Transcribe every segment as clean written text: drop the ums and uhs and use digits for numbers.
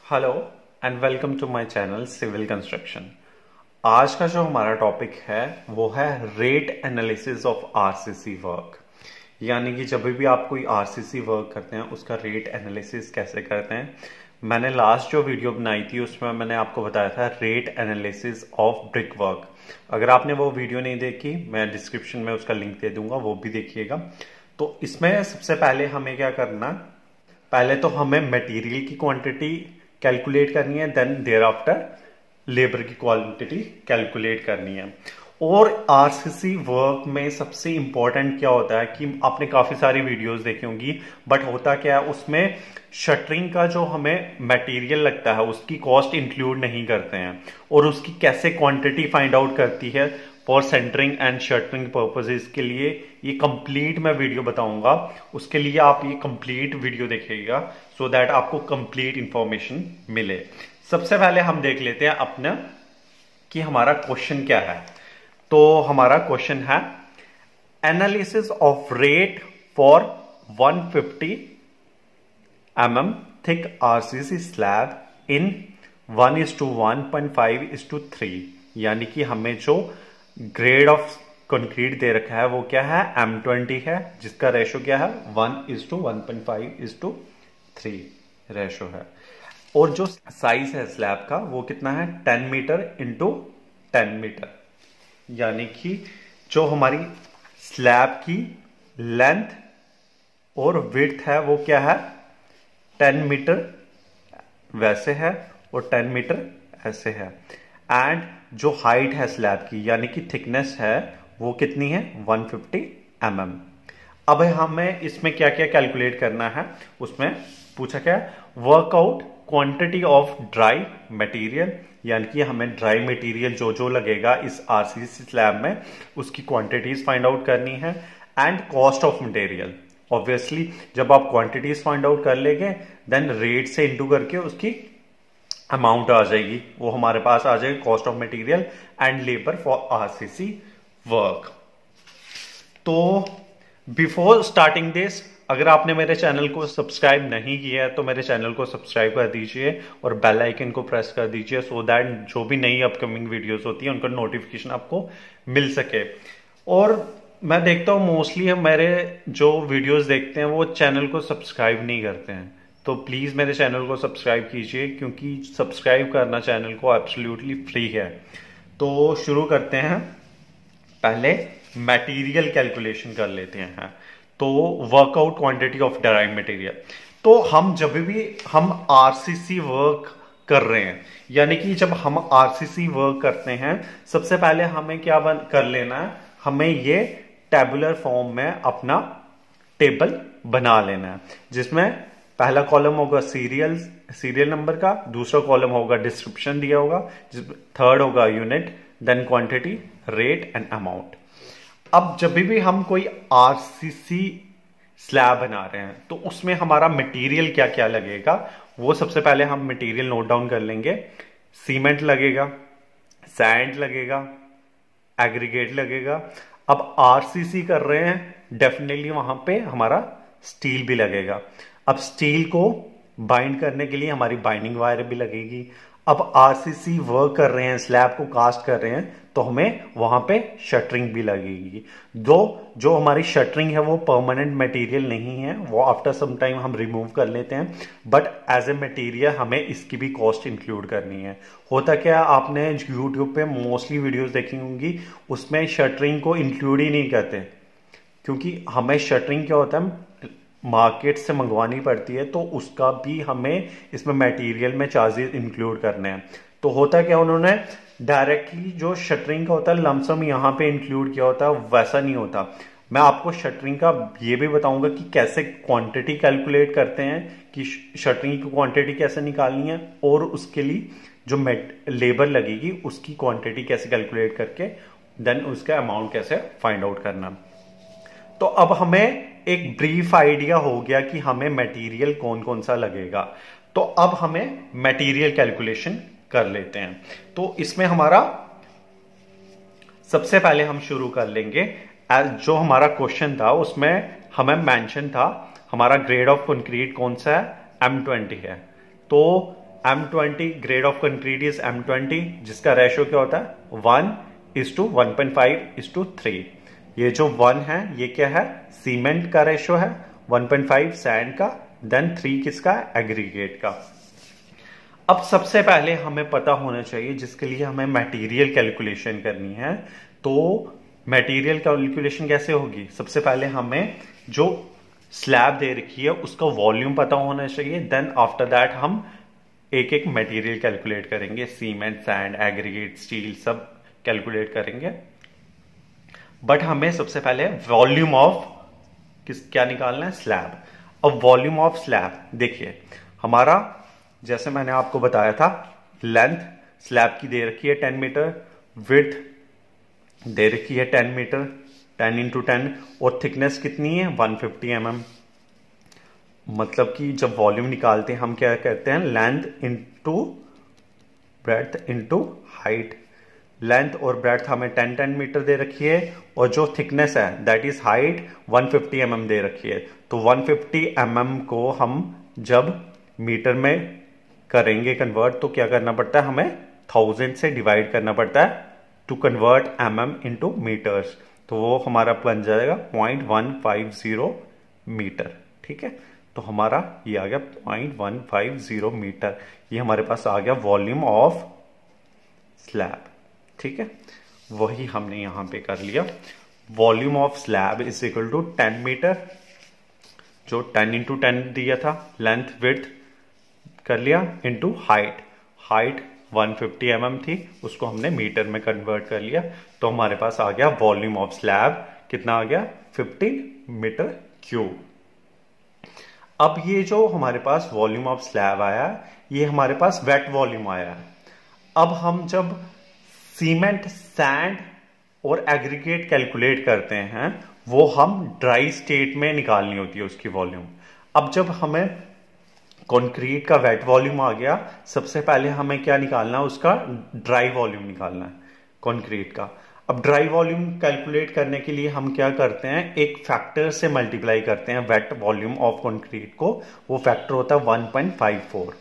Hello and welcome to my channel civil construction. आज का जो हमारा टॉपिक है वो है rate analysis of RCC work. यानी कि जब भी आप कोई आरसीसी वर्क करते हैं उसका रेट एनालिसिस कैसे करते हैं। मैंने लास्ट जो वीडियो बनाई थी उसमें मैंने आपको बताया था rate analysis of brick work. अगर आपने वो वीडियो नहीं देखी मैं डिस्क्रिप्शन में उसका लिंक दे दूंगा, वो भी देखिएगा। तो इसमें सबसे पहले हमें क्या करना, पहले तो हमें मटेरियल की क्वांटिटी कैलकुलेट करनी है, देन देयर आफ्टर लेबर की क्वांटिटी कैलकुलेट करनी है। और आरसीसी वर्क में सबसे इंपॉर्टेंट क्या होता है कि आपने काफी सारी वीडियोस देखी होंगी, बट होता क्या है उसमें शटरिंग का जो हमें मटेरियल लगता है उसकी कॉस्ट इंक्लूड नहीं करते हैं, और उसकी कैसे क्वांटिटी फाइंड आउट करती है for centering and shuttering purposes के लिए ये कंप्लीट मैं वीडियो बताऊंगा। उसके लिए आप ये कंप्लीट वीडियो देखिएगा सो दैट आपको कंप्लीट इंफॉर्मेशन मिले। सबसे पहले हम देख लेते हैं अपना कि हमारा क्वेश्चन क्या है। तो हमारा क्वेश्चन है analysis of rate for 150 mm thick RCC slab in 1:1.5:3। यानी कि हमें जो ग्रेड ऑफ कंक्रीट दे रखा है वो क्या है, M20 है, जिसका रेशो क्या है 1:1.5:3 रेशो है। और जो साइज है स्लैब का वो कितना है 10 मीटर इंटू 10 मीटर। यानी कि जो हमारी स्लैब की लेंथ और विड्थ है वो क्या है 10 मीटर वैसे है और 10 मीटर ऐसे है। एंड जो हाइट है स्लैब की यानी कि थिकनेस है वो कितनी है 150 mm। अब हमें इसमें क्या क्या कैलकुलेट करना है, उसमें पूछा क्या है work out quantity of dry material. यानी कि हमें ड्राई मटेरियल जो जो लगेगा इस आरसीसी स्लैब में उसकी क्वांटिटीज फाइंड आउट करनी है। And cost of material, obviously जब आप क्वांटिटीज फाइंड आउट कर लेंगे देन रेट से इंटू करके उसकी अमाउंट आ जाएगी, वो हमारे पास आ जाएगी cost of material and labour for RCC work. तो बिफोर स्टार्टिंग दिस, अगर आपने मेरे चैनल को सब्सक्राइब नहीं किया है तो मेरे चैनल को सब्सक्राइब कर दीजिए और बेल आइकन को प्रेस कर दीजिए सो दैट जो भी नई अपकमिंग वीडियोस होती है उनका नोटिफिकेशन आपको मिल सके। और मैं देखता हूँ मोस्टली मेरे जो वीडियोस देखते हैं वो चैनल को सब्सक्राइब नहीं करते हैं, तो प्लीज मेरे चैनल को सब्सक्राइब कीजिए क्योंकि सब्सक्राइब करना चैनल को एब्सोल्युटली फ्री है। तो शुरू करते हैं, पहले मटेरियल कैलकुलेशन कर लेते हैं। तो work out quantity of dry material. तो हम जब भी हम आरसीसी वर्क कर रहे हैं यानी कि जब हम आरसीसी वर्क करते हैं सबसे पहले हमें क्या कर लेना है, हमें ये टेबुलर फॉर्म में अपना टेबल बना लेना है, जिसमें पहला कॉलम होगा सीरियल नंबर का, दूसरा कॉलम होगा डिस्क्रिप्शन दिया होगा, थर्ड होगा unit, then quantity, rate and amount. अब जब भी हम कोई आरसीसी स्लैब बना रहे हैं तो उसमें हमारा मटेरियल क्या क्या लगेगा वो सबसे पहले हम मटेरियल नोट डाउन कर लेंगे। सीमेंट लगेगा, सैंड लगेगा, एग्रीगेट लगेगा। अब आरसीसी कर रहे हैं डेफिनेटली वहां पे हमारा स्टील भी लगेगा। अब स्टील को बाइंड करने के लिए हमारी बाइंडिंग वायर भी लगेगी। अब आरसीसी वर्क कर रहे हैं, स्लैब को कास्ट कर रहे हैं तो हमें वहां पे शटरिंग भी लगेगी। जो हमारी शटरिंग है वो परमानेंट मटेरियल नहीं है, वो आफ्टर सम टाइम हम रिमूव कर लेते हैं, बट एज ए मटेरियल हमें इसकी भी कॉस्ट इंक्लूड करनी है। होता क्या, आपने यूट्यूब पे मोस्टली वीडियोस देखी होंगी उसमें शटरिंग को इंक्लूड ही नहीं करते, क्योंकि हमें शटरिंग क्या होता है मार्केट से मंगवानी पड़ती है, तो उसका भी हमें इसमें मटेरियल में चार्जेस इंक्लूड करने हैं। तो होता क्या, उन्होंने डायरेक्टली जो शटरिंग का होता है लमसम यहाँ पे इंक्लूड किया होता है, वैसा नहीं होता। मैं आपको शटरिंग का ये भी बताऊंगा कि कैसे क्वांटिटी कैलकुलेट करते हैं, कि शटरिंग की क्वांटिटी कैसे निकालनी है और उसके लिए जो लेबर लगेगी उसकी क्वांटिटी कैसे कैलकुलेट करके देन उसका अमाउंट कैसे फाइंड आउट करना। तो अब हमें एक ब्रीफ आइडिया हो गया कि हमें मटेरियल कौन कौन सा लगेगा। तो अब हमें मटेरियल कैलकुलेशन कर लेते हैं। तो इसमें हमारा सबसे पहले हम शुरू कर लेंगे, जो हमारा क्वेश्चन था उसमें हमें मेंशन था हमारा ग्रेड ऑफ कंक्रीट कौन सा है, M20 है। तो M20 grade of concrete is M20, जिसका रेशो क्या होता है 1:1.5:3। ये जो 1 है ये क्या है, सीमेंट का रेशो है, 1.5 सैंड का, देन 3 किसका, एग्रीगेट का। अब सबसे पहले हमें पता होना चाहिए, जिसके लिए हमें मटेरियल कैलकुलेशन करनी है। तो मटेरियल कैलकुलेशन कैसे होगी, सबसे पहले हमें जो स्लैब दे रखी है उसका वॉल्यूम पता होना चाहिए, देन आफ्टर दैट हम एक एक मटेरियल कैलकुलेट करेंगे, सीमेंट, सैंड, एग्रीगेट, स्टील सब कैलकुलेट करेंगे। बट हमें सबसे पहले वॉल्यूम ऑफ क्या निकालना है, स्लैब। अब वॉल्यूम ऑफ स्लैब देखिए, हमारा जैसे मैंने आपको बताया था, लेंथ स्लैब की दे रखी है 10 मीटर, विड्थ दे रखी है 10 मीटर, 10 × 10, और थिकनेस कितनी है 150 mm। मतलब कि जब वॉल्यूम निकालते हैं हम क्या करते हैं, length into breadth into height. Length और ब्रेड्थ हमें 10 मीटर दे रखी है, और जो थिकनेस है दैट इज हाइट 150 mm दे रखी है। तो 150 mm को हम जब मीटर में करेंगे कन्वर्ट, तो क्या करना पड़ता है, हमें 1000 से डिवाइड करना पड़ता है to convert mm into metres. तो वो हमारा बन जाएगा 0.150 मीटर। ठीक है, तो हमारा ये आ गया 0.150 मीटर। ये हमारे पास आ गया वॉल्यूम ऑफ स्लैब। ठीक है, वही हमने यहां पे कर लिया। Volume of slab is equal to 10 metre, जो 10 × 10 दिया था, लेंथ विड्थ कर लिया, इंटू हाइट। हाइट 150 mm थी, उसको हमने मीटर में कन्वर्ट कर लिया। तो हमारे पास आ गया वॉल्यूम ऑफ स्लैब, कितना आ गया 15 मीटर क्यूब। अब ये जो हमारे पास वॉल्यूम ऑफ स्लैब आया, ये हमारे पास वेट वॉल्यूम आया। अब हम जब सीमेंट, सैंड और एग्रीगेट कैलकुलेट करते हैं, वो हम ड्राई स्टेट में निकालनी होती है उसकी वॉल्यूम। अब जब हमें कंक्रीट का वेट वॉल्यूम आ गया, सबसे पहले हमें क्या निकालना है, उसका ड्राई वॉल्यूम निकालना है कंक्रीट का। अब ड्राई वॉल्यूम कैलकुलेट करने के लिए हम क्या करते हैं, एक फैक्टर से मल्टीप्लाई करते हैं वेट वॉल्यूम ऑफ कंक्रीट को। वो फैक्टर होता है 1.54।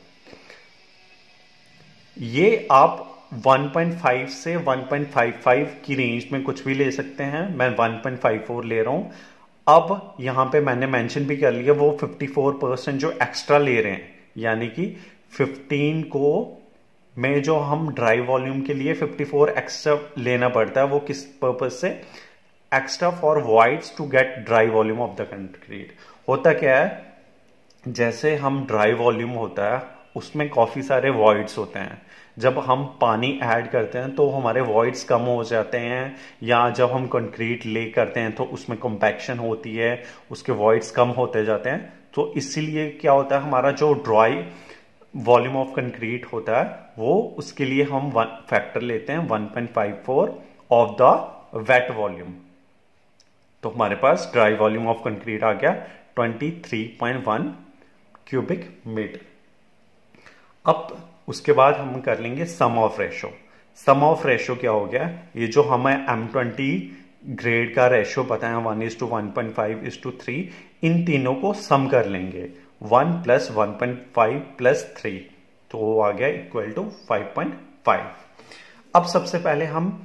ये आप 1.5 से 1.55 की रेंज में कुछ भी ले सकते हैं, मैं 1.54 ले रहा हूं। अब यहां पे मैंने मेंशन भी कर लिया, वो 54% जो एक्स्ट्रा ले रहे हैं, यानी कि 15 को में जो हम ड्राई वॉल्यूम के लिए 54 एक्स्ट्रा लेना पड़ता है, वो किस पर्पज से, extra for voids to get dry volume of the concrete. होता क्या है, जैसे हम ड्राई वॉल्यूम होता है उसमें काफी सारे वॉइड्स होते हैं। जब हम पानी ऐड करते हैं तो हमारे वॉइड्स कम हो जाते हैं, या जब हम कंक्रीट ले करते हैं तो उसमें कॉम्पैक्शन होती है, उसके वॉइड्स कम होते जाते हैं। तो इसीलिए क्या होता है, हमारा जो ड्राई वॉल्यूम ऑफ कंक्रीट होता है, वो उसके लिए हम फैक्टर लेते हैं 1.54 ऑफ द वेट वॉल्यूम। तो हमारे पास ड्राई वॉल्यूम ऑफ कंक्रीट आ गया 23.1 क्यूबिक मीटर। अब उसके बाद हम कर लेंगे sum of ratio. Sum of ratio क्या हो गया, ये जो हमें M20 ग्रेड का रेशो पता है 1:1.5:3, इन तीनों को सम कर लेंगे, 1 + 1.5 + 3, तो वो आ गया इक्वल टू 5.5। अब सबसे पहले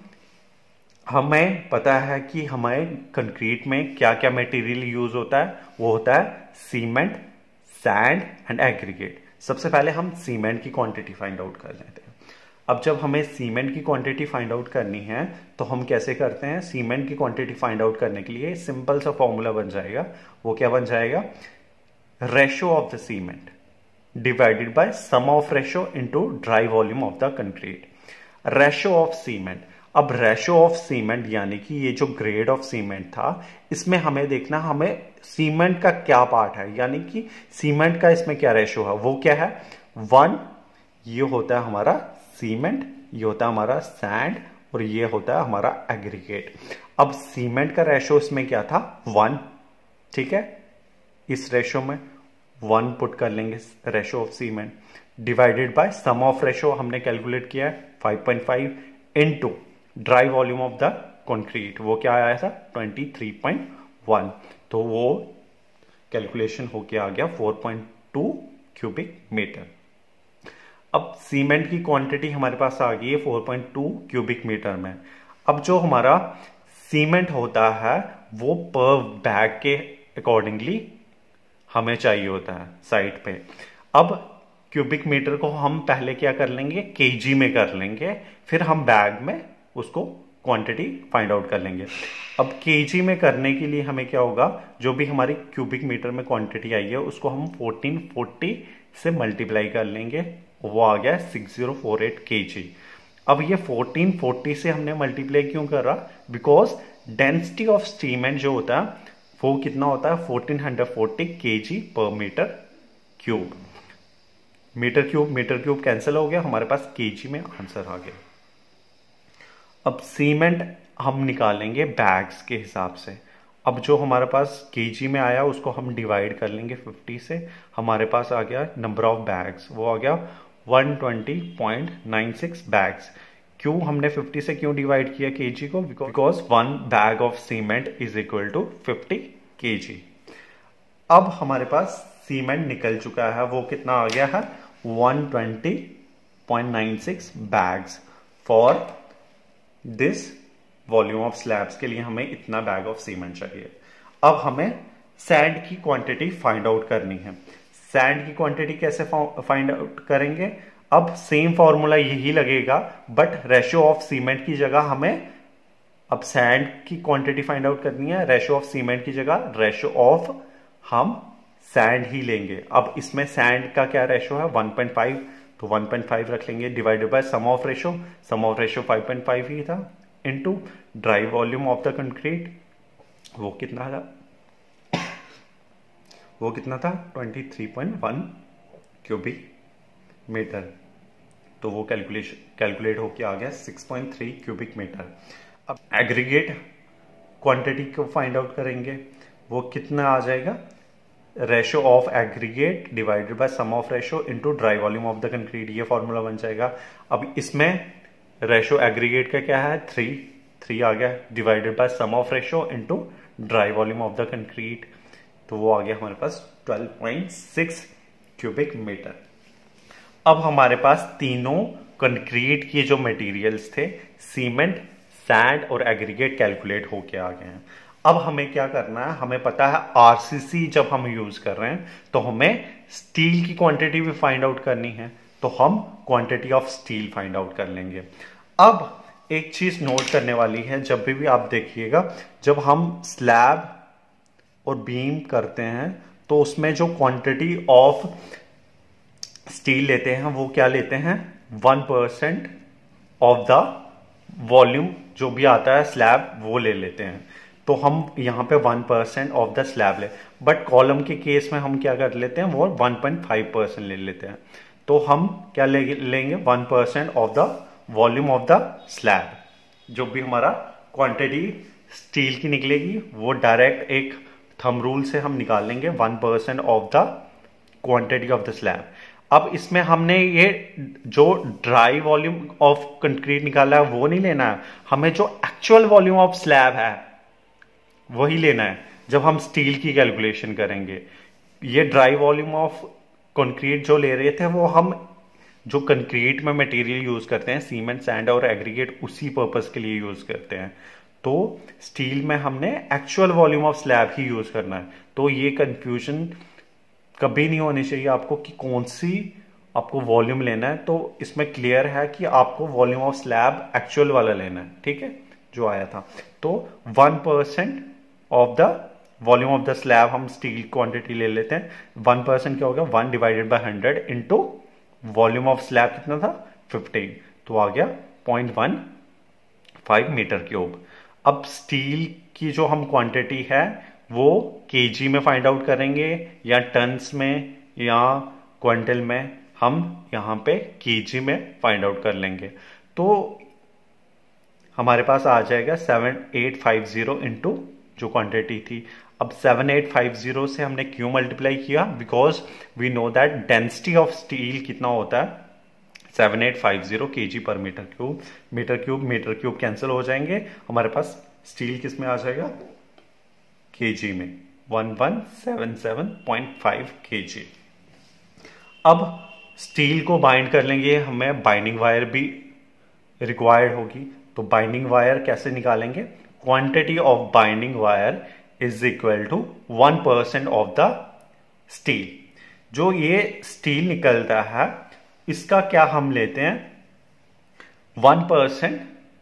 हमें पता है कि हमें कंक्रीट में क्या क्या मटेरियल यूज होता है, वो होता है सीमेंट, सैंड एंड एग्रीगेट। सबसे पहले हम सीमेंट की क्वांटिटी फाइंड आउट कर लेते हैं। अब जब हमें सीमेंट की क्वांटिटी फाइंड आउट करनी है तो हम कैसे करते हैं, सीमेंट की क्वांटिटी फाइंड आउट करने के लिए सिंपल सा फॉर्मूला बन जाएगा। वो क्या बन जाएगा, ratio of the cement divided by sum of ratio into dry volume of the concrete. Ratio of cement, अब रेशो ऑफ सीमेंट यानी कि ये जो ग्रेड ऑफ सीमेंट था, इसमें हमें देखना हमें सीमेंट का क्या पार्ट है, यानी कि सीमेंट का इसमें क्या रेशो है, वो क्या है 1। ये होता है हमारा सीमेंट, ये होता है हमारा सैंड, और ये होता है हमारा एग्रीगेट। अब सीमेंट का रेशो इसमें क्या था 1, ठीक है, इस रेशो में 1 पुट कर लेंगे ratio of cement, divided by sum of ratio हमने कैलकुलेट किया है 5.5 into dry volume of the concrete, वो क्या आया था 23.1। तो वो कैलकुलेशन होके आ गया 4.2 क्यूबिक मीटर। अब सीमेंट की क्वांटिटी हमारे पास आ गई है 4.2 क्यूबिक मीटर में। अब जो हमारा सीमेंट होता है वो पर बैग के अकॉर्डिंगली हमें चाहिए होता है साइड पे। अब क्यूबिक मीटर को हम पहले क्या कर लेंगे, केजी में कर लेंगे, फिर हम बैग में उसको क्वांटिटी फाइंड आउट कर लेंगे। अब केजी में करने के लिए हमें क्या होगा, जो भी हमारी क्यूबिक मीटर में क्वांटिटी आई है उसको हम 1440 से मल्टीप्लाई कर लेंगे, वो आ गया 6048 केजी। अब ये 1440 से हमने मल्टीप्लाई क्यों करा, बिकॉज डेंसिटी ऑफ सीमेंट जो होता है वो कितना होता है 1440 केजी पर metre cube. Metre cube cancel हो गया, हमारे पास केजी में आंसर आ गया। अब सीमेंट हम निकालेंगे बैग्स के हिसाब से। अब जो हमारे पास केजी में आया उसको हम डिवाइड कर लेंगे 50 से, हमारे पास आ गया नंबर ऑफ बैग्स, वो आ गया 120.96 बैग्स। क्यों हमने 50 से क्यों डिवाइड किया केजी को, because 1 bag of cement is equal to 50 KG. अब हमारे पास सीमेंट निकल चुका है, वो कितना आ गया है 120.96 bags for this volume of slabs. के लिए हमें इतना बैग ऑफ सीमेंट चाहिए। अब हमें सैंड की क्वांटिटी फाइंड आउट करनी है। सैंड की क्वांटिटी कैसे फाइंड आउट करेंगे, अब सेम फॉर्मूला यही लगेगा, बट रेशियो ऑफ सीमेंट की जगह हमें अब सैंड की क्वांटिटी फाइंड आउट करनी है, रेशियो ऑफ सीमेंट की जगह रेशियो ऑफ हम सैंड ही लेंगे। अब इसमें सैंड का क्या रेशियो है 1.5, तो 1.5 रख लेंगे, divided by sum of ratio 5.5 ही था, into dry volume of the concrete, वो कितना था 23.1 क्यूबिक मीटर, तो वो कैलकुलेट होके आ गया 6.3 क्यूबिक मीटर। अब एग्रीगेट क्वांटिटी को फाइंड आउट करेंगे, वो कितना आ जाएगा, ratio of aggregate divided by sum of ratio into dry volume of the concrete, ये फॉर्मूला बन जाएगा। अब इसमें रेशियो एग्रीगेट का क्या है 3 आ गया, divided by sum of ratio into dry volume of the concrete, तो वो आ गया हमारे पास 12.6 क्यूबिक मीटर। अब हमारे पास तीनों कंक्रीट के जो मटेरियल्स थे, सीमेंट, सैंड और एग्रीगेट, कैलकुलेट होके आ गए हैं। अब हमें क्या करना है, हमें पता है आरसीसी जब हम यूज कर रहे हैं तो हमें स्टील की क्वांटिटी भी फाइंड आउट करनी है, तो हम quantity of steel find out कर लेंगे। अब एक चीज नोट करने वाली है, जब भी आप देखिएगा जब हम स्लैब और बीम करते हैं तो उसमें जो क्वांटिटी ऑफ स्टील लेते हैं वो क्या लेते हैं 1% ऑफ द वॉल्यूम जो भी आता है स्लैब वो ले लेते हैं, तो हम यहां पे 1% ऑफ द स्लैब ले, बट कॉलम के केस में हम क्या कर लेते हैं वो 1.5% ले लेते हैं, तो हम क्या लेंगे 1% of the volume of the slab. जो भी हमारा क्वांटिटी स्टील की निकलेगी वो डायरेक्ट एक थंब रूल से हम निकाल लेंगे 1% of the quantity of the slab. अब इसमें हमने ये जो ड्राई वॉल्यूम ऑफ कंक्रीट निकाला है वो नहीं लेना है, हमें जो एक्चुअल वॉल्यूम ऑफ स्लैब है वही लेना है जब हम स्टील की कैलकुलेशन करेंगे। ये ड्राई वॉल्यूम ऑफ कंक्रीट जो ले रहे थे वो हम जो कंक्रीट में मटेरियल यूज करते हैं सीमेंट, सैंड और एग्रीगेट, उसी पर्पस के लिए यूज करते हैं, तो स्टील में हमने एक्चुअल वॉल्यूम ऑफ स्लैब ही यूज करना है। तो ये कंफ्यूजन कभी नहीं होनी चाहिए आपको कि कौन सी आपको वॉल्यूम लेना है, तो इसमें क्लियर है कि आपको वॉल्यूम ऑफ स्लैब एक्चुअल वाला लेना है, ठीक है, जो आया था। तो 1% of the volume of the slab हम स्टील क्वांटिटी ले लेते हैं, 1% क्या हो गया 1 divided by 100 into volume of slab कितना था 15, तो आ गया 0.15 मीटर क्यूब। अब स्टील की जो हम क्वांटिटी है वो केजी में फाइंड आउट करेंगे या टन्स में या क्विंटल में, हम यहां पे केजी में फाइंड आउट कर लेंगे, तो हमारे पास आ जाएगा 7850 इंटू जो क्वांटिटी थी। अब 7850 से हमने क्यों मल्टीप्लाई किया, because we know that density of steel कितना होता है 7850 केजी पर मीटर क्यूब कैंसिल हो जाएंगे, हमारे पास स्टील किस में आ जाएगा केजी में 1177.5 केजी। अब स्टील को बाइंड कर लेंगे, हमें बाइंडिंग वायर भी रिक्वायर्ड होगी। तो बाइंडिंग वायर कैसे निकालेंगे? Quantity of binding wire is equal to 1% of the steel. जो ये स्टील निकलता है इसका क्या हम लेते हैं 1%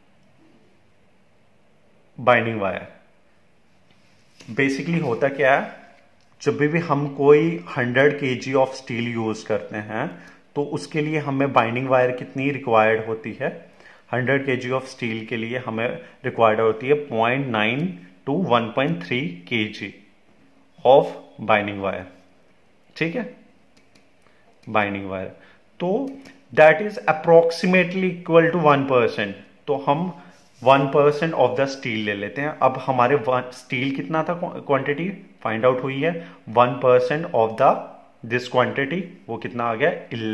बाइंडिंग वायर। बेसिकली होता क्या है, जब भी हम कोई 100 kg ऑफ स्टील यूज करते हैं तो उसके लिए हमें बाइंडिंग वायर कितनी रिक्वायर्ड होती है? 100 kg ऑफ स्टील के लिए हमें रिक्वायर्ड होती है 0.9 to 1.3 kg of binding wire. ठीक है, बाइंडिंग वायर। तो that is approximately equal to 1%। तो हम 1% ऑफ द स्टील ले लेते हैं। अब हमारे स्टील कितना था, क्वांटिटी फाइंड आउट हुई है 1% ऑफ द दिस क्वांटिटी, वो कितना आ गया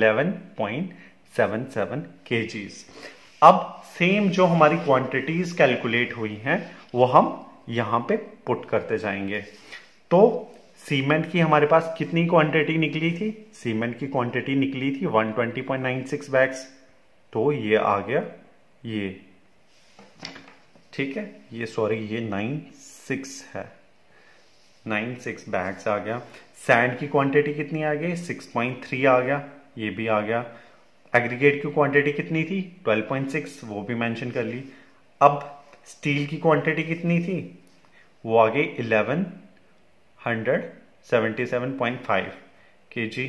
11.77 kgs। अब सेम जो हमारी क्वांटिटीज कैलकुलेट हुई हैं वो हम यहां पे पुट करते जाएंगे। तो सीमेंट की हमारे पास कितनी क्वांटिटी निकली थी? सीमेंट की क्वांटिटी निकली थी 120.96 बैग्स। तो ये आ गया ये, ठीक है, ये सॉरी ये 96 है, 96 बैग्स आ गया। सैंड की क्वांटिटी कितनी आ गई? 6.3 आ गया, ये भी आ गया। एग्रीगेट की क्वांटिटी कितनी थी? 12.6, वो भी मेंशन कर ली। अब स्टील की क्वांटिटी कितनी थी? वो आ गई 1177.5 kg,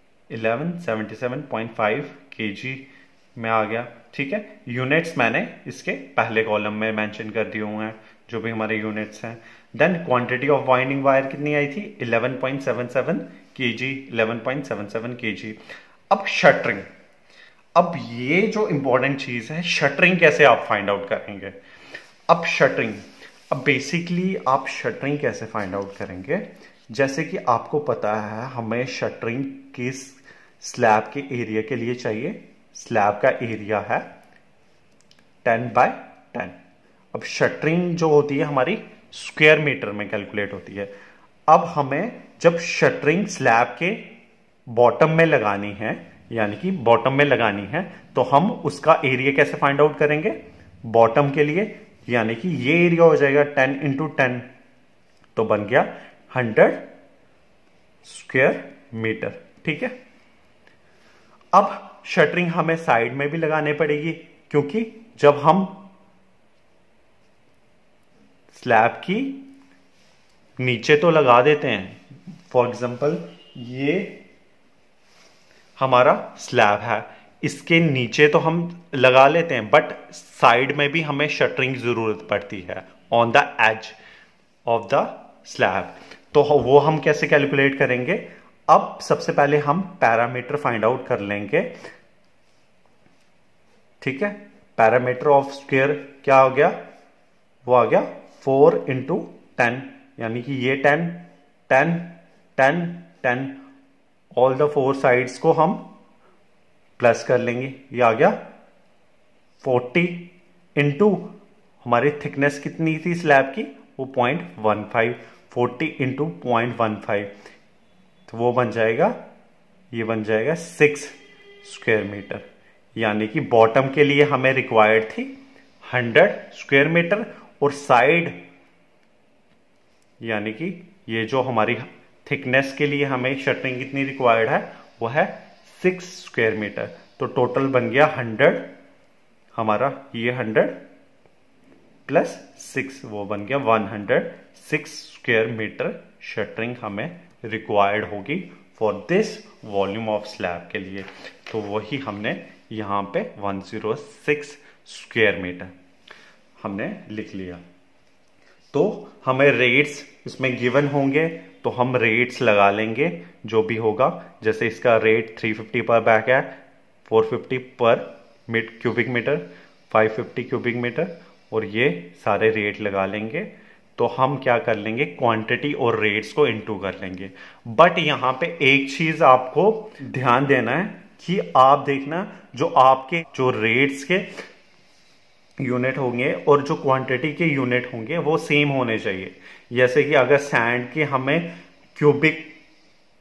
1177.5 kg में आ गया। ठीक है, यूनिट्स मैंने इसके पहले कॉलम में मेंशन कर दिए हुए हैं जो भी हमारे यूनिट्स हैं। Then quantity of binding wire कितनी आई थी? 11.77 kg, 11.77 kg। अब शटरिंग, अब ये जो इंपॉर्टेंट चीज है, शटरिंग कैसे आप फाइंड आउट करेंगे? अब शटरिंग, अब बेसिकली आप शटरिंग कैसे फाइंड आउट करेंगे? जैसे कि आपको पता है हमें शटरिंग किस स्लैब के एरिया के लिए चाहिए। स्लैब का एरिया है 10/10। अब शटरिंग जो होती है हमारी स्क्वायर मीटर में कैलकुलेट होती है। अब हमें जब शटरिंग स्लैब के बॉटम में लगानी है, यानी कि बॉटम में लगानी है, तो हम उसका एरिया कैसे फाइंड आउट करेंगे? बॉटम के लिए, यानी कि ये एरिया हो जाएगा 10 × 10, तो बन गया 100 स्क्वायर मीटर। ठीक है, अब शटरिंग हमें साइड में भी लगाने पड़ेगी, क्योंकि जब हम स्लैब की नीचे तो लगा देते हैं, फॉर एग्जांपल ये हमारा स्लैब है, इसके नीचे तो हम लगा लेते हैं, बट साइड में भी हमें शटरिंग जरूरत पड़ती है on the edge of the slab. तो वो हम कैसे कैलकुलेट करेंगे? अब सबसे पहले हम पैरामीटर फाइंड आउट कर लेंगे। ठीक है, पैरामीटर ऑफ स्क्वायर क्या हो गया? वो आ गया 4 × 10, यानी कि ये 10 10 10 10, ऑल द 4 साइड्स को हम प्लस कर लेंगे। ये आ गया 40 इंटू हमारी थिकनेस कितनी थी स्लैब की? वो 0.15, 40 इंटू 0.15, तो वो बन जाएगा, ये बन जाएगा 6 स्क्वायर मीटर। यानी कि बॉटम के लिए हमें रिक्वायर्ड थी 100 स्क्वायर मीटर, और साइड यानी कि ये जो हमारी थिकनेस के लिए हमें शटरिंग कितनी रिक्वायर्ड है? वो है 6 स्क्वायर मीटर। तो टोटल बन गया 100, हमारा ये 100 प्लस 6, वो बन गया 106 स्क्वायर मीटर शटरिंग हमें रिक्वायर्ड होगी for this volume of slab के लिए। तो वही हमने यहां पे 106 स्क्वायर मीटर हमने लिख लिया। तो हमें रेट्स इसमें गिवन होंगे, तो हम रेट्स लगा लेंगे जो भी होगा। जैसे इसका रेट 350 पर बैग है, 450 पर क्यूबिक मीटर, 550 क्यूबिक मीटर, और ये सारे रेट लगा लेंगे। तो हम क्या कर लेंगे, क्वांटिटी और रेट्स को इनटू कर लेंगे। बट यहां पे एक चीज आपको ध्यान देना है कि आप देखना, जो आपके जो रेट्स के यूनिट होंगे और जो क्वांटिटी के यूनिट होंगे वो सेम होने चाहिए। जैसे कि अगर सैंड के हमें क्यूबिक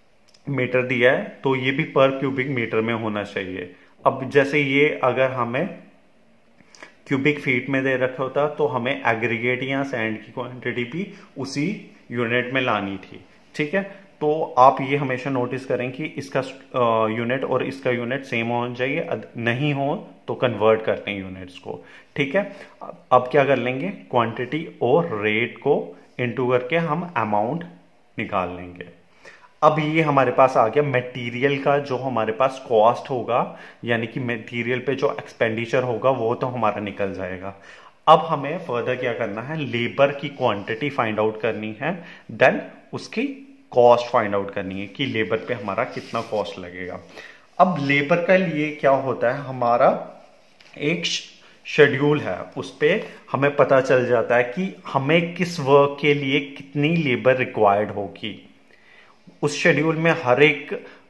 मीटर दिया है तो ये भी पर क्यूबिक मीटर में होना चाहिए। अब जैसे ये अगर हमें क्यूबिक फीट में दे रखा होता तो हमें एग्रीगेट या सैंड की क्वांटिटी भी उसी यूनिट में लानी थी। ठीक है, तो आप ये हमेशा नोटिस करें कि इसका यूनिट और इसका यूनिट सेम होना चाहिए, नहीं हो तो कन्वर्ट करते हैं यूनिट्स को। ठीक है, अब क्या कर लेंगे, क्वांटिटी और रेट को इनटू करके हम अमाउंट निकाल लेंगे। अब ये हमारे पास आ गया मटेरियल का जो हमारे पास कॉस्ट होगा, यानी कि मटेरियल पे जो एक्सपेंडिचर होगा वो तो हमारा निकल जाएगा। अब हमें फर्दर क्या करना है, लेबर की क्वांटिटी फाइंड आउट करनी है, देन उसकी कॉस्ट फाइंड आउट करनी है कि लेबर पे हमारा कितना कॉस्ट लगेगा। अब लेबर का लिए क्या होता है, हमारा एक शेड्यूल है, उस पे हमें पता चल जाता है कि हमें किस वर्क के लिए कितनी लेबर रिक्वायर्ड होगी। उस शेड्यूल में हर एक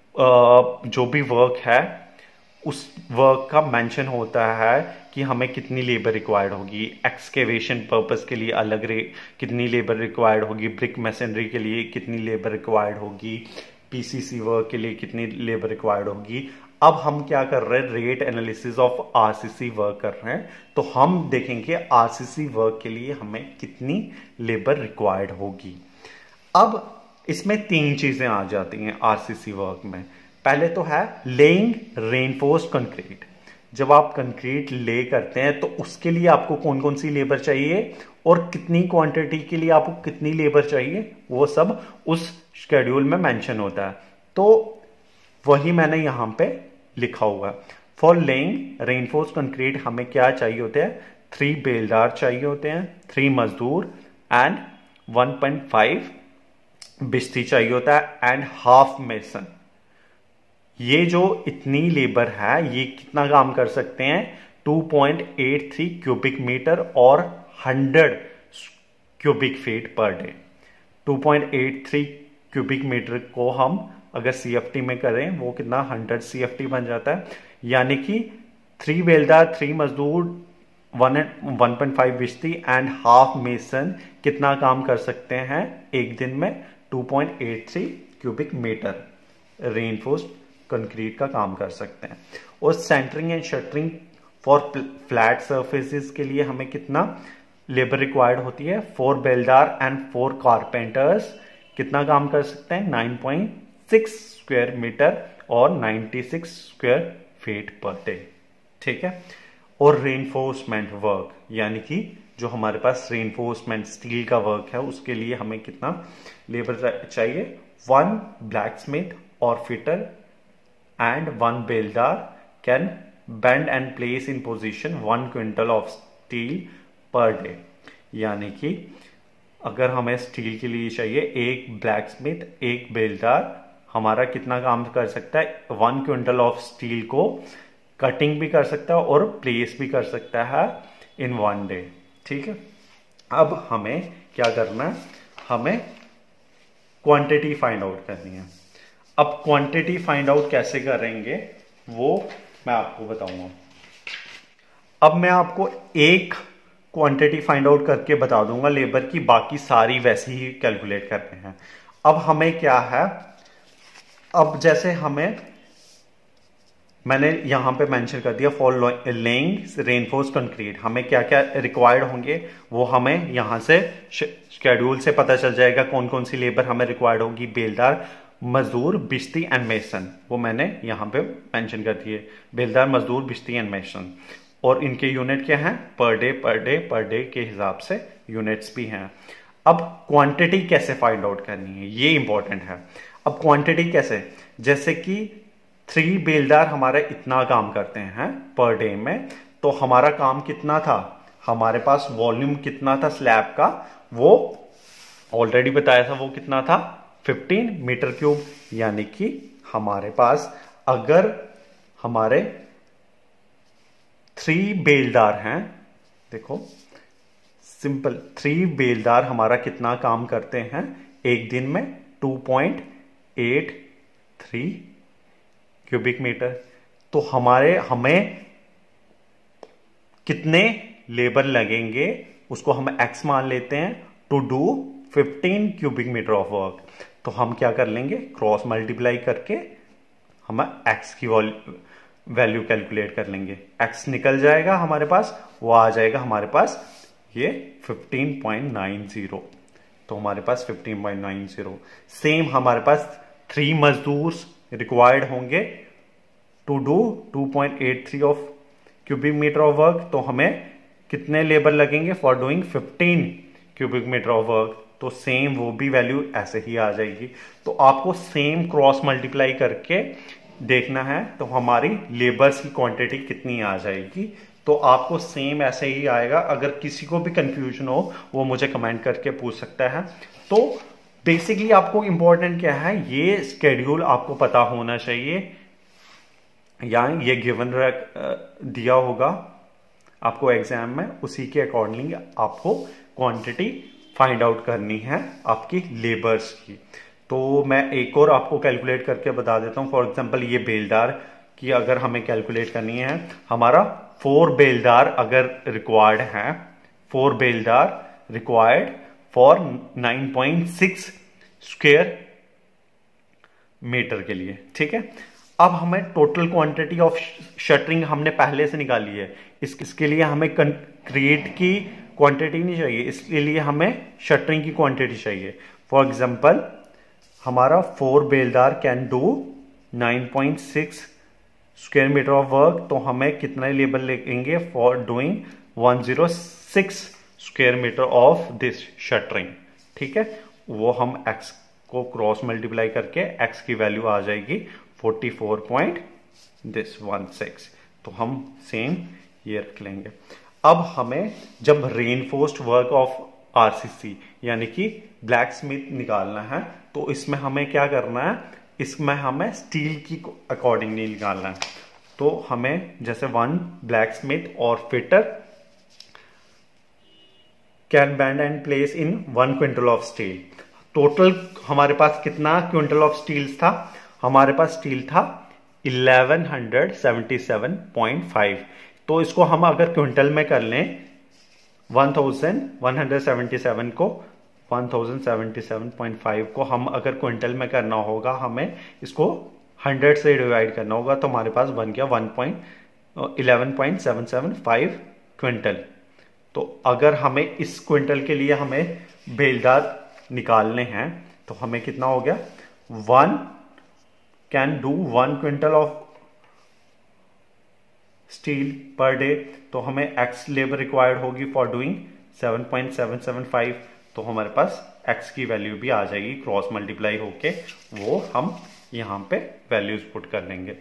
जो भी वर्क है उस वर्क का मेंशन होता है कि हमें कितनी लेबर रिक्वायर्ड होगी। एक्सकेवेशन पर्पस के लिए अलग कितनी लेबर रिक्वायर्ड होगी, ब्रिक मैसनरी के लिए कितनी लेबर रिक्वायर्ड होगी, पीसीसी वर्क के लिए कितनी लेबर रिक्वायर्ड होगी। अब हम क्या कर रहे हैं, rate analysis of RCC work कर रहे हैं, तो हम देखेंगे आरसीसी वर्क के लिए हमें कितनी लेबर रिक्वायर्ड होगी। अब इसमें तीन चीजें आ जाती हैं आरसीसी वर्क में। पहले तो है लेइंग रेनफोर्स्ड कंक्रीट। जब आप कंक्रीट ले करते हैं तो उसके लिए आपको कौन कौन सी लेबर चाहिए और कितनी क्वांटिटी के लिए आपको कितनी लेबर चाहिए, वो सब उस शेड्यूल में मेंशन होता है। तो वही मैंने यहां पे लिखा हुआ है। फॉर लेइंग रेनफोर्स्ड कंक्रीट हमें क्या चाहिए होते हैं, 3 बेलदार चाहिए होते हैं, 3 मजदूर एंड 1.5 बिस्ती चाहिए होता है एंड हाफ मेसन। ये जो इतनी लेबर है ये कितना काम कर सकते हैं, 2.83 क्यूबिक मीटर और 100 cubic feet per day. 2.83 cubic metre को हम अगर सीएफटी में करें वो कितना 100 सीएफटी बन जाता है, यानी कि 3 बेलदार, 3 मजदूर, 1.5 बिस्ती एंड हाफ मेसन कितना काम कर सकते हैं एक दिन में, 2.83 क्यूबिक मीटर रेनफोर्स्ड कंक्रीट का काम कर सकते हैं। और centering and shuttering for flat surfaces के लिए हमें कितना लेबर रिक्वायर्ड होती है, 4 बेलदार एंड 4 कारपेंटर्स कितना काम कर सकते हैं, 9.6 स्क्वायर मीटर और 96 स्क्वायर फीट पर डे। ठीक है, और रेनफोर्समेंट वर्क यानी कि जो हमारे पास रेनफोर्समेंट स्टील का वर्क है उसके लिए हमें कितना लेबर चाहिए, 1 ब्लैकस्मिथ और फिटर and 1 बेलदार can bend and place in position 1 quintal of steel per day. यानी कि अगर हमें स्टील के लिए चाहिए एक ब्लैकस्मिथ, एक बेलदार हमारा कितना काम कर सकता है, 1 क्विंटल ऑफ स्टील को कटिंग भी कर सकता है और प्लेस भी कर सकता है इन 1 डे। ठीक है, अब हमें क्या करना है, हमें क्वांटिटी फाइंड आउट करनी है। अब क्वांटिटी फाइंड आउट कैसे करेंगे वो मैं आपको बताऊंगा। अब मैं आपको एक क्वांटिटी फाइंड आउट करके बता दूंगा लेबर की, बाकी सारी वैसे ही कैलकुलेट करते हैं। अब हमें क्या है, अब जैसे मैंने यहां पे मेंशन कर दिया फॉर लेइंग रेनफोर्स्ड कंक्रीट हमें क्या क्या रिक्वायर्ड होंगे, वो हमें यहां से शेड्यूल से पता चल जाएगा कौन कौन सी लेबर हमें रिक्वायर्ड होगी, बेलदार, मजदूर, बिस्ती एंड मेसन, वो मैंने यहां पे मेंशन कर दिए, बेलदार, मजदूर, बिस्ती एंड मेसन। और इनके यूनिट क्या हैं, per day per day per day के हिसाब से यूनिट्स भी हैं। अब क्वांटिटी कैसे फाइंड आउट करनी है ये इंपॉर्टेंट है। अब क्वांटिटी कैसे, जैसे कि 3 बेलदार हमारे इतना काम करते हैं पर डे में, तो हमारा काम कितना था, हमारे पास वॉल्यूम कितना था स्लैब का, वो ऑलरेडी बताया था, वो कितना था 15 मीटर क्यूब। यानी कि हमारे पास अगर हमारे 3 बेलदार हैं, देखो सिंपल 3 बेलदार हमारा कितना काम करते हैं एक दिन में, 2.83 क्यूबिक मीटर। तो हमें कितने लेबर लगेंगे उसको हम एक्स मान लेते हैं to do 15 cubic metre of work. तो हम क्या कर लेंगे, क्रॉस मल्टीप्लाई करके हम एक्स की वैल्यू कैलकुलेट कर लेंगे। एक्स निकल जाएगा हमारे पास, वो आ जाएगा हमारे पास ये 15.90। तो हमारे पास 15.90। सेम हमारे पास 3 मजदूर रिक्वायर्ड होंगे to do 2.83 of cubic metre of work. तो हमें कितने लेबर लगेंगे for doing 15 cubic metre of work. तो सेम वो भी वैल्यू ऐसे ही आ जाएगी। तो आपको सेम क्रॉस मल्टीप्लाई करके देखना है तो हमारी लेबर्स की क्वांटिटी कितनी आ जाएगी। तो आपको सेम ऐसे ही आएगा। अगर किसी को भी कंफ्यूजन हो वो मुझे कमेंट करके पूछ सकता है। तो बेसिकली आपको इंपॉर्टेंट क्या है, ये स्केड्यूल आपको पता होना चाहिए, या ये गिवन दिया होगा आपको एग्जाम में, उसी के अकॉर्डिंग आपको क्वांटिटी फाइंड आउट करनी है आपकी लेबर्स की। तो मैं एक और आपको कैलकुलेट करके बता देता हूं। फॉर एग्जांपल ये बेलदार की अगर हमें कैलकुलेट करनी है, हमारा 4 बेलदार अगर रिक्वायर्ड है, 4 बेलदार रिक्वायर्ड फॉर 9.6 स्क्वायर मीटर के लिए, ठीक है। अब हमें टोटल क्वांटिटी ऑफ शटरिंग हमने पहले से निकाली है। इसके लिए हमें कंक्रीट की क्वांटिटी नहीं चाहिए, इसके लिए हमें शटरिंग की क्वांटिटी चाहिए। फॉर एग्जांपल हमारा 4 बेलदार can do 9.6 square metre of work. तो हमें कितना लेबर लगेंगे for doing 106 square metre of this shuttering, ठीक है। वो हम एक्स को क्रॉस मल्टीप्लाई करके एक्स की वैल्यू आ जाएगी 44.16। तो हम सेम ये रख लेंगे। अब हमें जब रेनफोर्स्ड वर्क ऑफ आरसीसी यानी कि ब्लैक स्मिथ निकालना है, तो इसमें हमें क्या करना है, इसमें हमें स्टील की अकॉर्डिंग नहीं निकालना है। तो हमें जैसे 1 ब्लैक स्मिथ और fitter can bend and place in 1 quintal of steel. Total हमारे पास कितना क्विंटल ऑफ स्टील था, हमारे पास स्टील था 1177.5। तो इसको हम अगर क्विंटल में कर लें, 1177 को 1077.5 को हम अगर क्विंटल में करना होगा, हमें इसको 100 से डिवाइड करना होगा। तो हमारे पास बन गया 11.775 क्विंटल। तो अगर हमें इस क्विंटल के लिए हमें बेलदार निकालने हैं तो हमें कितना हो गया, 1 can do 1 quintal of steel per day. तो हमें एक्स लेबर रिक्वायर्ड होगी फॉर डूइंग 7.775। तो हमारे पास एक्स की वैल्यू भी आ जाएगी क्रॉस मल्टीप्लाई होके, वो हम यहां पे वैल्यूज पुट कर लेंगे।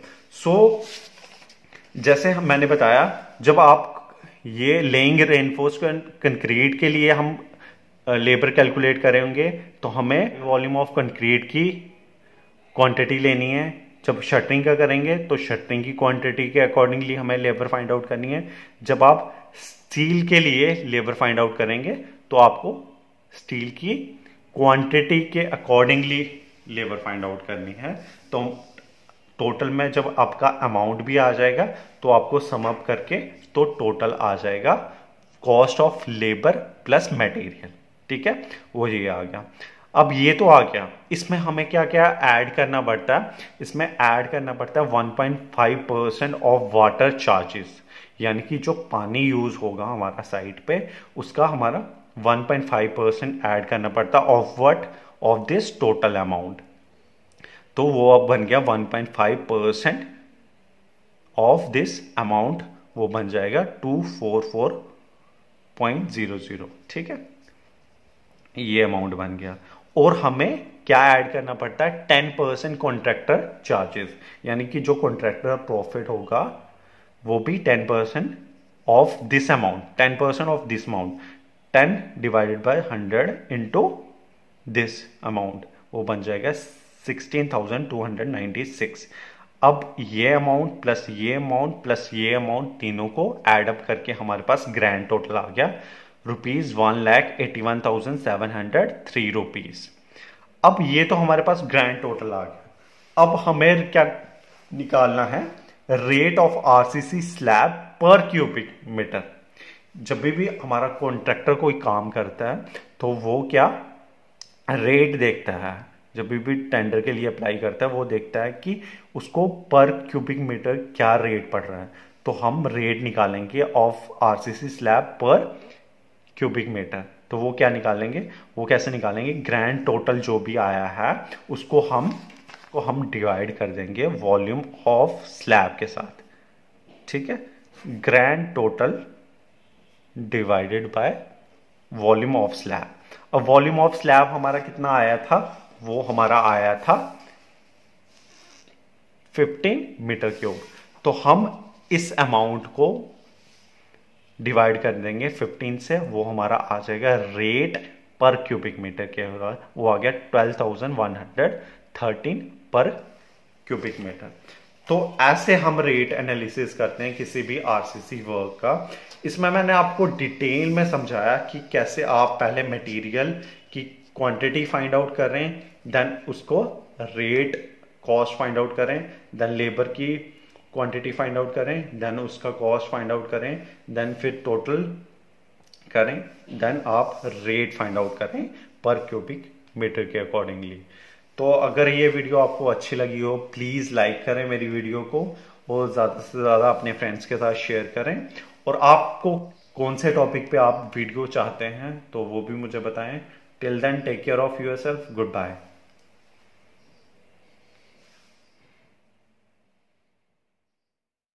जैसे मैंने बताया, जब आप ये लेंगे रेनफोर्स कंक्रीट के लिए हम लेबर कैलकुलेट करेंगे, तो हमें वॉल्यूम ऑफ कंक्रीट की क्वांटिटी लेनी है। जब शटरिंग का करेंगे तो शटरिंग की क्वांटिटी के अकॉर्डिंगली हमें लेबर फाइंड आउट करनी है। जब आप स्टील के लिए लेबर फाइंड आउट करेंगे तो आपको स्टील की क्वांटिटी के अकॉर्डिंगली लेबर फाइंड आउट करनी है। तो टोटल में जब आपका अमाउंट भी आ जाएगा तो आपको सम अप करके तो टोटल आ जाएगा cost of labour plus material, ठीक है, वो ये आ गया। अब ये तो आ गया, इसमें हमें क्या क्या ऐड करना पड़ता है, इसमें ऐड करना पड़ता है 1.5% ऑफ वाटर चार्जेस, यानी कि जो पानी यूज होगा हमारा साइट पे उसका हमारा 1.5% ऐड करना पड़ता है of what, of this total amount. तो वो अब बन गया 1.5% ऑफ दिस अमाउंट, वो बन जाएगा 244.00, ठीक है, ये अमाउंट बन गया। और हमें क्या ऐड करना पड़ता है, 10% कॉन्ट्रैक्टर चार्जेस, यानी कि जो कॉन्ट्रैक्टर प्रॉफिट होगा वो भी 10% of this amount, 10% of this amount, 10 divided by 100 into this amount, वो बन जाएगा 16,296। अब ये अमाउंट प्लस ये अमाउंट प्लस ये अमाउंट तीनों को ऐड अप करके हमारे पास ग्रैंड टोटल आ गया ₹1,81,703 रुपीज। अब ये तो हमारे पास ग्रैंड टोटल आ गया। अब हमें क्या निकालना है, rate of RCC slab per cubic metre. जब भी हमारा कॉन्ट्रैक्टर कोई काम करता है तो वो क्या रेट देखता है जब भी टेंडर के लिए अप्लाई करता है वो देखता है कि उसको पर क्यूबिक मीटर क्या रेट पड़ रहा है। तो हम रेट निकालेंगे of RCC slab per cubic metre. तो वो क्या निकालेंगे, वो कैसे निकालेंगे, ग्रैंड टोटल जो भी आया है उसको हम डिवाइड कर देंगे वॉल्यूम ऑफ स्लैब के साथ। ठीक है, grand total divided by volume of slab. अब वॉल्यूम ऑफ स्लैब हमारा कितना आया था, वो हमारा आया था 15 मीटर क्यूब। तो हम इस अमाउंट को डिवाइड कर देंगे 15 से, वो हमारा आ जाएगा रेट पर क्यूबिक मीटर के, वो आ गया 12,113 पर क्यूबिक मीटर। तो ऐसे हम रेट एनालिसिस करते हैं किसी भी आरसीसी वर्क का। इसमें मैंने आपको डिटेल में समझाया कि कैसे आप पहले मटेरियल की क्वांटिटी फाइंड आउट कर रहे हैं, देन उसको रेट कॉस्ट फाइंड आउट करें, देन लेबर की क्वांटिटी फाइंड आउट करें, देन उसका कॉस्ट फाइंड आउट करें, देन फिर टोटल करें, देन आप रेट फाइंड आउट करें पर क्यूबिक मीटर के अकॉर्डिंगली। तो अगर ये वीडियो आपको अच्छी लगी हो प्लीज़ लाइक करें मेरी वीडियो को, और ज़्यादा से ज़्यादा अपने फ्रेंड्स के साथ शेयर करें। और आपको कौन से टॉपिक पे आप वीडियो चाहते हैं तो वो भी मुझे बताएं। Till then take care of yourself, good bye.